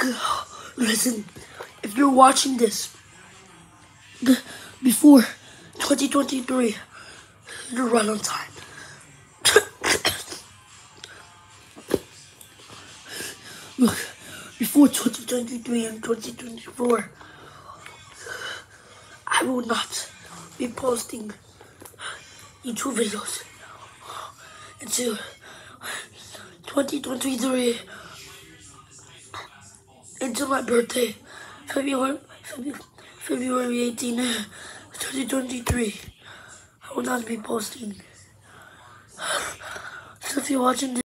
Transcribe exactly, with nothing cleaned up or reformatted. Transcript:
Listen, if you're watching this before twenty twenty-three, you're right on time. Look, before twenty twenty-three and twenty twenty-four, I will not be posting YouTube videos until twenty twenty-three, until my birthday, February, February eighteenth, twenty twenty-three. I will not be posting. So if you're watching this,